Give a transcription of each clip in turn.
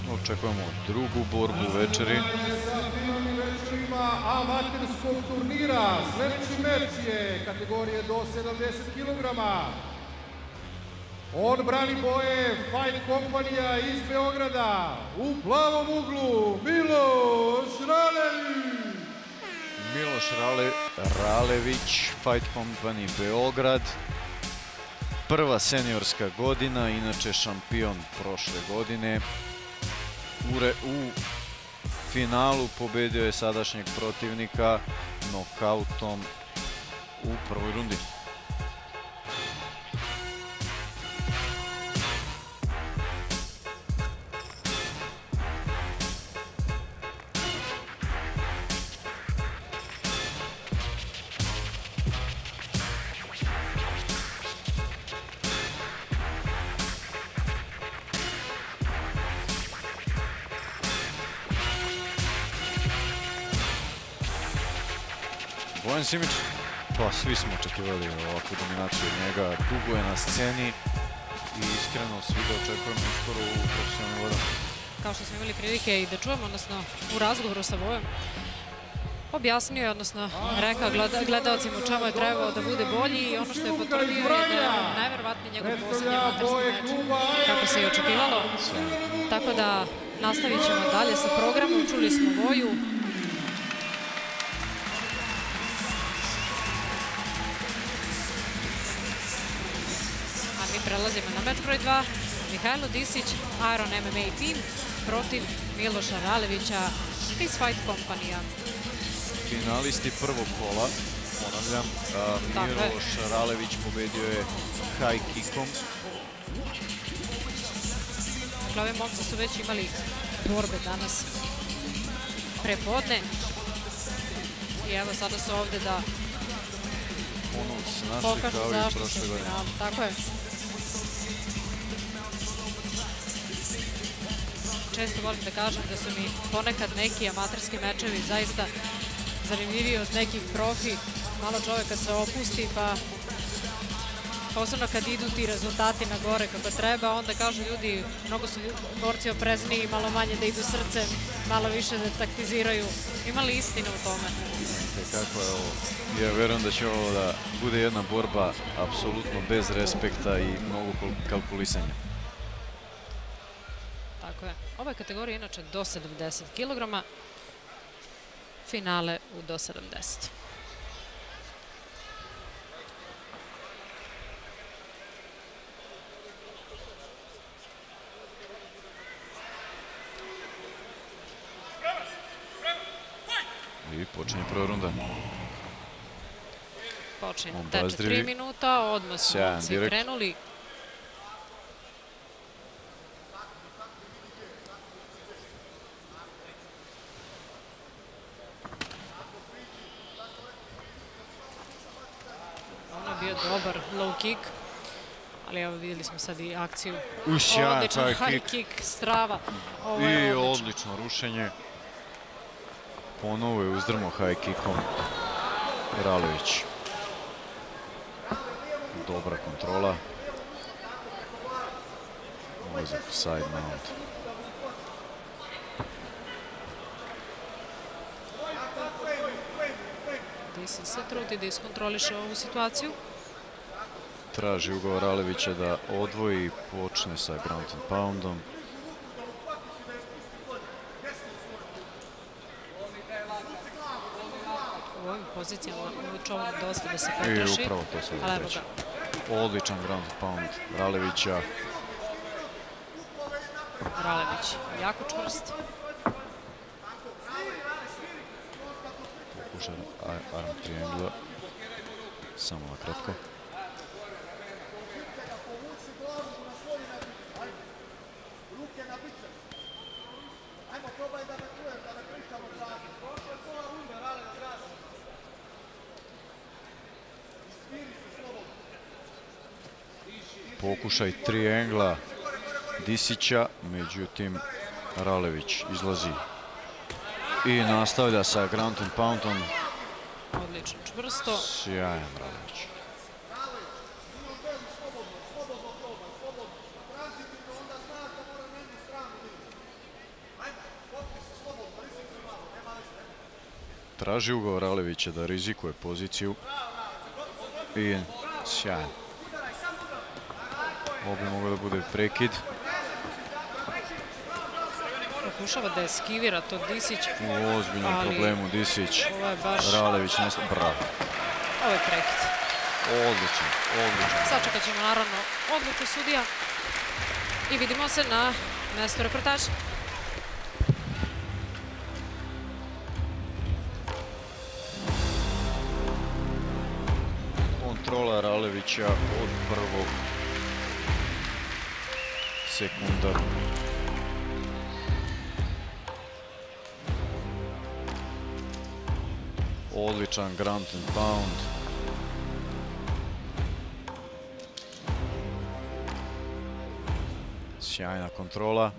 Očekujemo drugu borbu večeri. Večerima amaterskog turnira. Sljedeći meč je kategorije do 70 kg. On brani boje Fight kompanija iz Beograda. U plavom uglu Miloš Ralević. Miloš Ralević, Fight Company Beograd. Prva seniorska godina, inače šampion prošle godine. U finalu pobedio je sadašnjeg protivnika nokautom u prvoj rundi. Bojan Simić, pa svi smo očekivali ovakvu dominaciju od njega, dugo je na sceni i iskreno svi ga očekujemo uskoro u profesionalnim vodama. Kao što smo imali prilike i da čujemo, odnosno u razgovoru sa Bojom, objasnio je, odnosno rekao gledalcima u čemu je trebao da bude bolji i ono što je potvrdio je da je najverovatnije njegov posljednji amaterski meč, kako se i očekivalo. Tako da nastavit ćemo dalje sa programom, čuli smo Boju. Prelazimo na meč broj 2. Mihajlo Disić, Iron MMA tim protiv Miloša Ralevića iz Fight kompanija. Finalisti prvog kola, ponavljam, Miloš Ralević pobedio je high kickom. Dakle, ove momci su već imali borbe danas prepodne. I evo sada su ovde da pokažu zašto su u finalu. Tako je. Često volim da kažem da su mi ponekad neki amaterski mečevi zaista zanimljiviji od nekih profi. Malo čovek kad se opusti, pa posebno kad idu ti rezultati na gore kako treba, onda kažu ljudi, mnogo su borci oprezniji, malo manje da idu srcem, malo više da taktiziraju. Ima li istina u tome? Kako je ovo? Ja verujem da će ovo da bude jedna borba apsolutno bez respekta i mnogo kalkulisanja. Tako je. Ova kategorija je inače do 70 kg. Finale u do 70. I počinje prva runda. Počinje. Teče 3 minuta, odmah su momci krenuli. Bio dobar low kick, ali evo vidjeli smo sad i akciju. Odličan high kick, strava. I odlično rušenje. Ponovo je uzdrmo high kickom Ralević. Dobra kontrola. Ulazak u side mount. Disić se trudi da iskontroliše ovu situaciju. Traži ugovor Ralevića da odvoji i počne sa ground and poundom. U ovim pozicijama uče ovom dosta da se potroši. I upravo to se odreći. Odličan ground and pound Ralevića. Ralević jako čvrst. Pokuša arm triangula. Samo na kratko. Pokušaj triangla Disića, međutim Ralević izlazi i nastavlja sa ground and poundom. Odlično, čvrsto. Sjajan Ralević. traži Ugo Ralevića da rizikuje poziciju. I sjajno. Ovo bi moglo da bude prekid. Pokušava da eskivira tog Disić. U ozbiljnom problemu Disić. Ralević nesta. Bravo. Ovo je prekid. Odlično, odlično. Sačekat ćemo naravno odluku sudija i vidimo se na mestu reportaža. Kontrola Ralevića od prvog sekunda. Odličan ground and pound. Sjajna kontrola.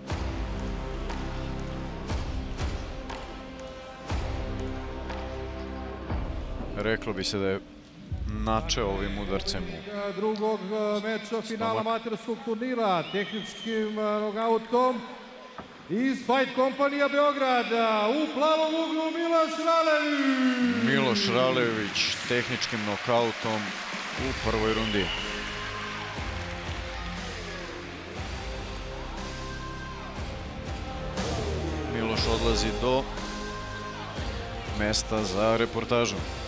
Reklo bi se da je načeo ovim udarcem u drugog meča finala amaterskog turnira tehničkim nokautom iz Fight kompanija Beograda. U plavom uglu Miloš Ralević. Miloš Ralević tehničkim nokautom u prvoj rundi. Miloš odlazi do mesta za reportažu.